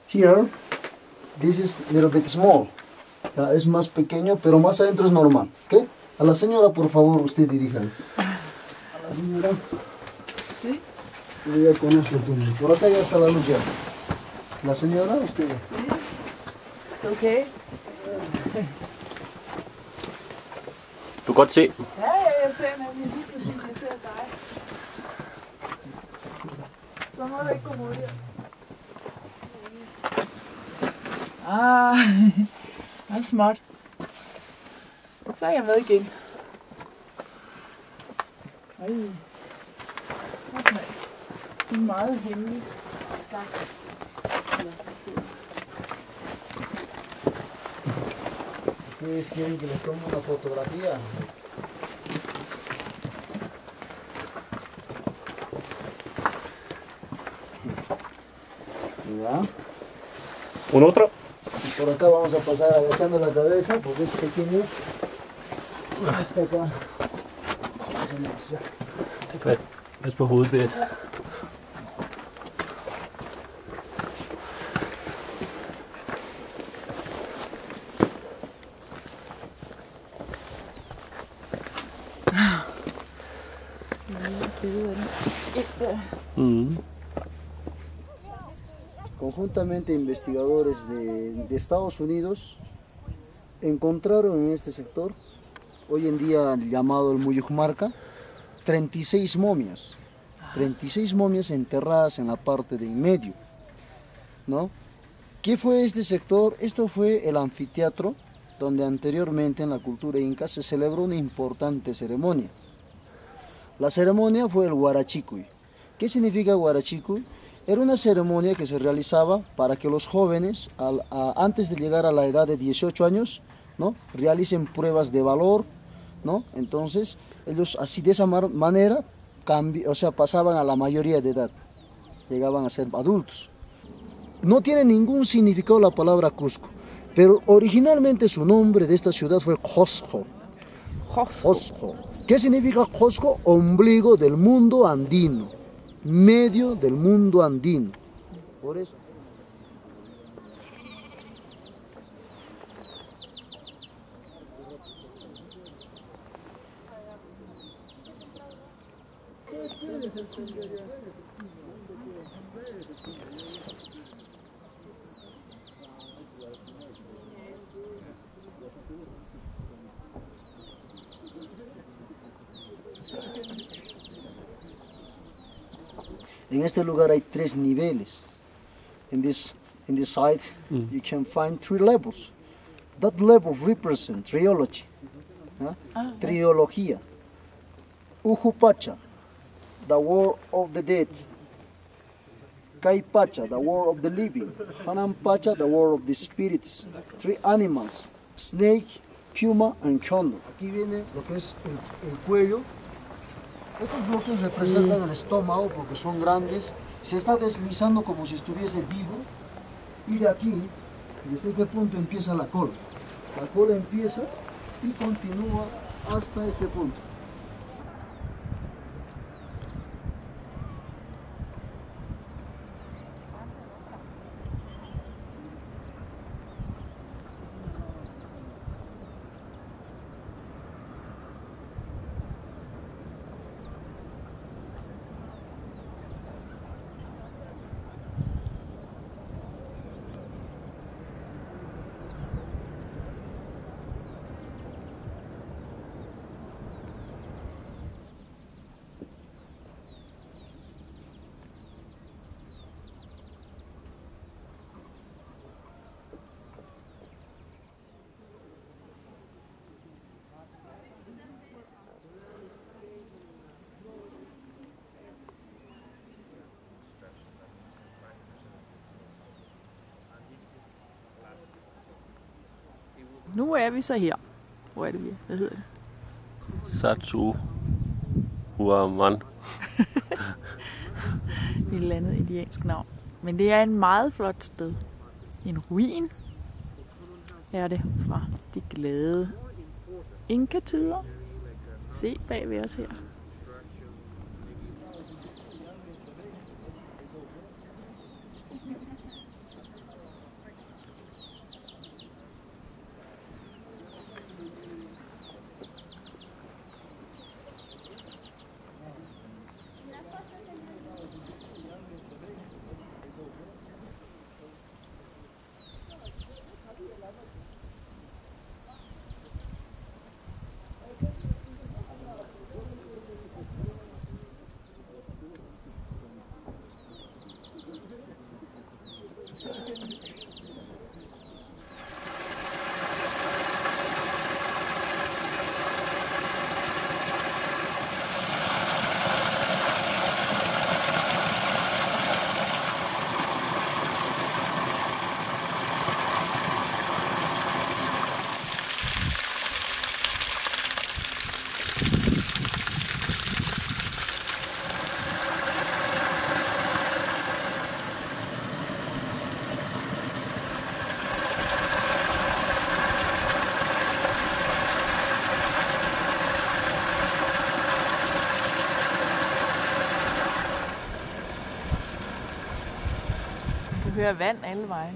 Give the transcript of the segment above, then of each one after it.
Here, this is a little bit small. Es más pequeño, pero más adentro es normal. ¿Okay? A la señora, por favor, usted dirija. A la señora. Sí. Yo ya conozco el túnel. Por acá ya está la luz ya. La señora, usted. Sí. Es okay. Du kan godt se. Ja, jeg ser nemlig lige præcis, jeg ser dig. Så må du ikke gå mod her. Det er smart. Så er jeg med igen. Ej. Det er meget hemmeligt skakt. ¿Ustedes quieren que les tome una fotografía? ¿Ya? Un otro. Y por acá vamos a pasar agachando la cabeza porque es pequeño. Hasta acá. Pas på hovedbæret. Conjuntamente investigadores de Estados Unidos encontraron en este sector, hoy en día llamado el Muyucmarca, 36 momias. 36 momias enterradas en la parte de en medio, ¿no? ¿Qué fue este sector? Esto fue el anfiteatro donde anteriormente en la cultura inca se celebró una importante ceremonia. La ceremonia fue el Huarachicuy. ¿Qué significa Huarachicuy? Era una ceremonia que se realizaba para que los jóvenes, antes de llegar a la edad de 18 años, ¿no?, realicen pruebas de valor, ¿no? Entonces, ellos así de esa manera pasaban a la mayoría de edad, llegaban a ser adultos. No tiene ningún significado la palabra Cusco, pero originalmente su nombre de esta ciudad fue Cusco. Cusco. ¿Qué significa Cusco? Ombligo del mundo andino, medio del mundo andino. Por eso. En este lugar hay 3 niveles. In this side, you can find 3 levels. That level represents triology, triología. Ujupacha, the world of the dead. Kaipacha, the world of the living. Hanampacha, the world of the spirits. 3 animals, snake, puma, and condor. Aquí viene lo que es el cuello. Estos bloques representan el estómago porque son grandes. Se está deslizando como si estuviese vivo. Y de aquí, desde este punto, empieza la cola. La cola empieza y continúa hasta este punto. Nu er vi så her. Hvor er det vi? Hvad hedder det? Sacsayhuaman. Et eller andet indiansk navn. Men det er en meget flot sted. En ruin er det fra de glade Inca-tider. Se bag ved os her. Du kan høre vand alle vejen.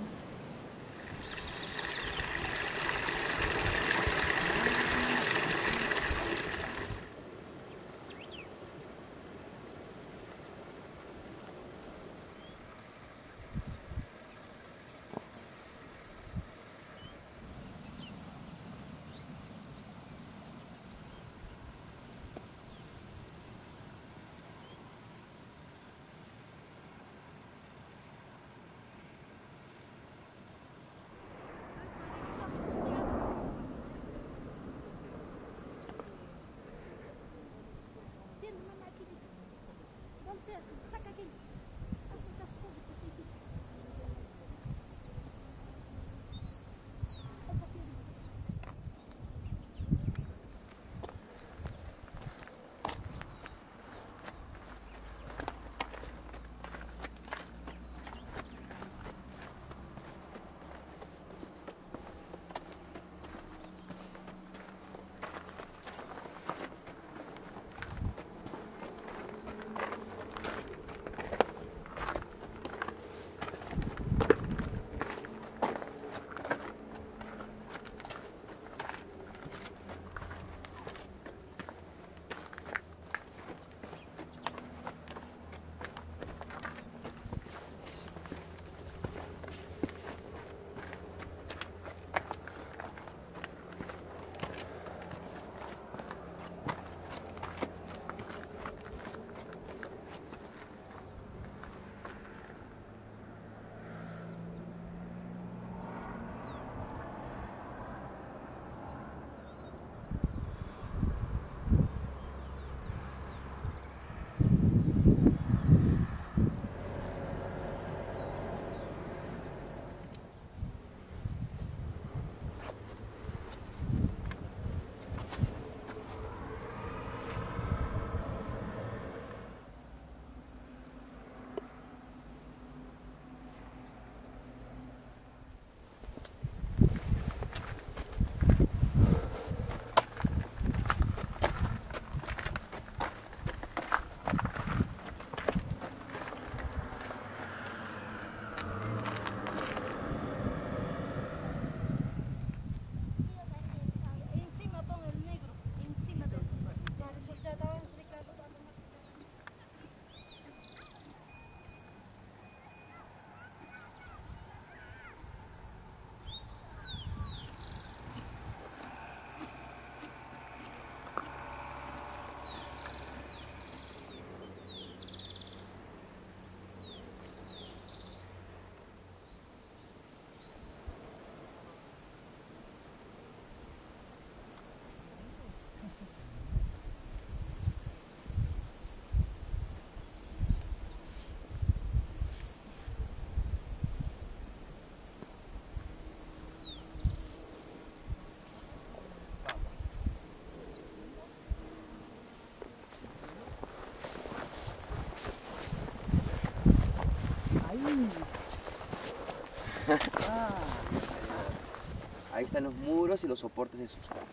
Ahí están los muros y los soportes de sus casas.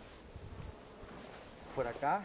Por acá.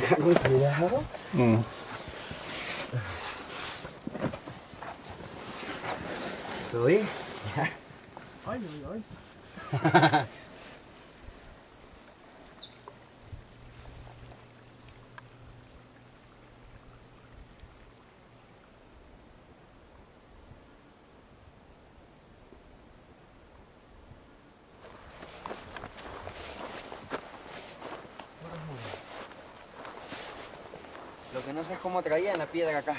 acá con cuidado. ¿Todo bien? Ay, ay, ay. Lo que no sé es cómo traían la piedra acá.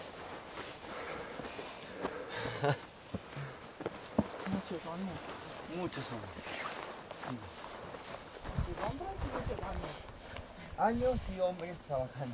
Muchos años. Muchos hombres. Años y hombres trabajando.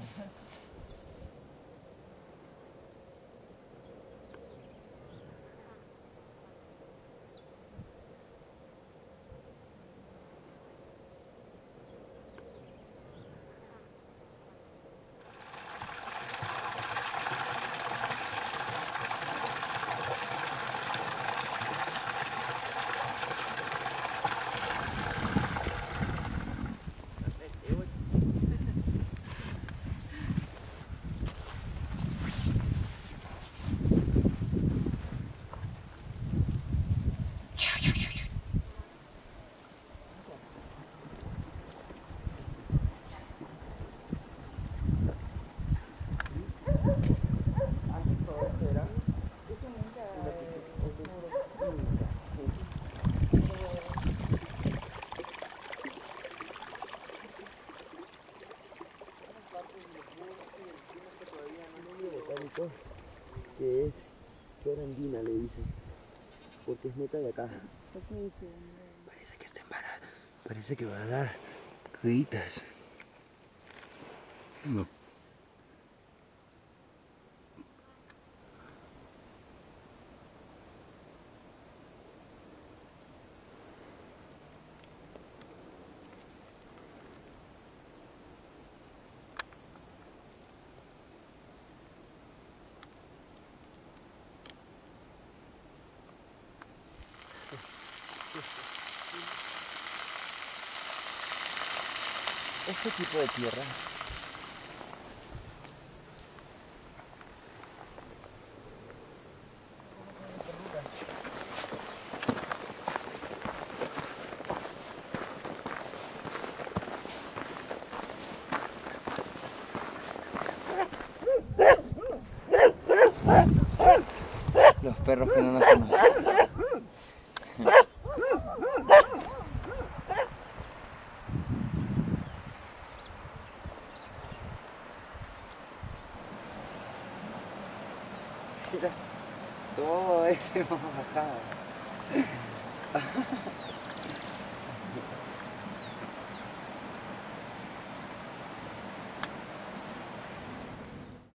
Que es flor andina, le dicen, porque es neta de acá. Parece que está embarazada, parece que va a dar crías. No. Este tipo de tierra los perros que no nos conocen. Mira, todo ese hemos bajado.